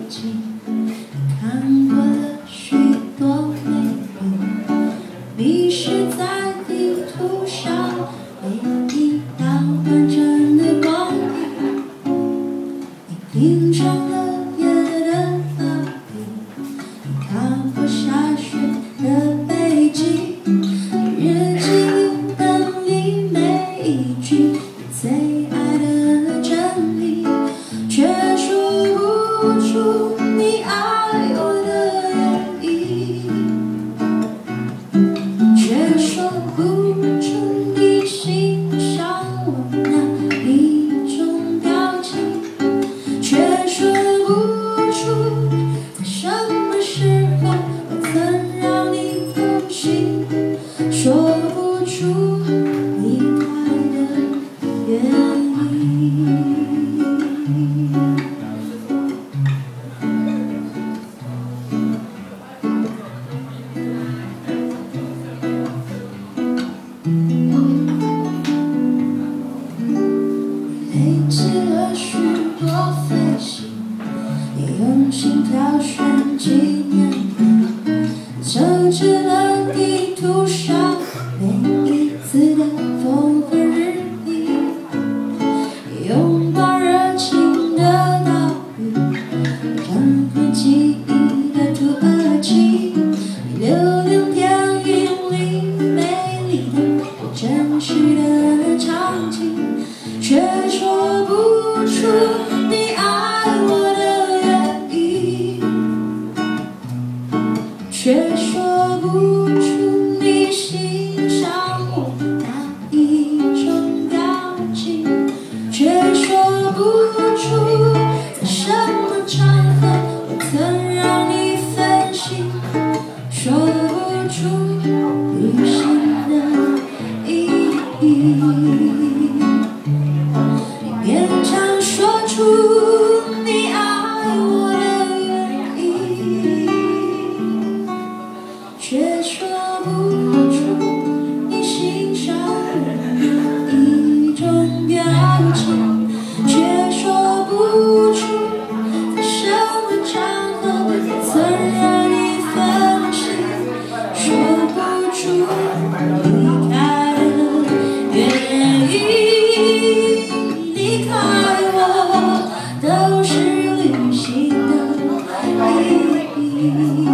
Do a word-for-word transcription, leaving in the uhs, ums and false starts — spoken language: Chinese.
景，看过了许多美丽，迷失在地图上每一道完整的光影。你品尝了夜的巴黎，你看过下雪的北京，你日记里等你每一句你最爱的真理，却说不出你爱我的原因，却说不出你欣赏我哪一种表情，却说不出在什么时候我曾让你动心，说不出离开的原因。累积了许多飞行，你用心挑选纪念品，设置了地图上每一次的风和日丽，你拥抱热情的岛屿，你trans回记忆的土耳其，你留恋电影里美丽的真实的场景，却说不出你爱我的原因，却说不出你欣赏我哪一种表情，却说不出在什么场合我曾让你分心，说不出旅行的意义。勉强说出你爱我的原因，却说不出你欣赏我哪一种表情，却说不出在什么场合我曾让你分心，说不出离开的原因。离开我都是旅行的意义。